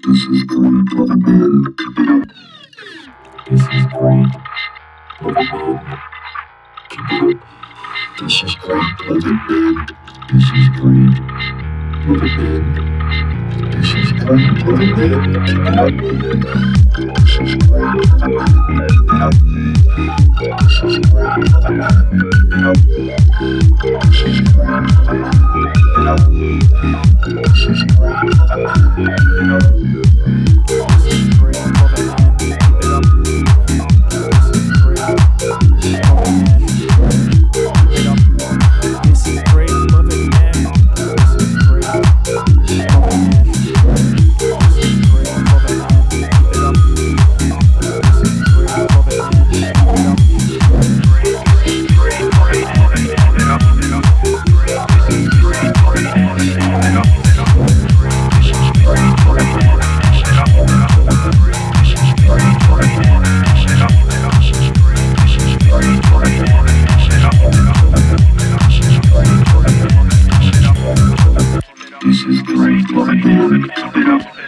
This is great, love it, man. Keep it up. This is great, love it, man. Keep it up. This is great, love it, man. This is great, love it, man. This is great, love it, man. Keep it up. This is great, love it, man. Keep it up. This is great, love it, man. Keep it up. This is great, love it, man. Keep it up. This is great, love it, man. Keep it up. This is great, love it, man. Keep it up. This is great, love it, man. This is great, love it, man. This is great, love it, man. This is great, love it, man. Keep it up. This is great, love it, man. Keep it up. Great, great, great, love it, man. Keep it up. This is great, love it, man. Keep it up. This is great, love it, man. Keep it up. This is great, love it, man. Keep it up. This is great, love it, man. Keep it up. This is great, love it, man. Keep it up.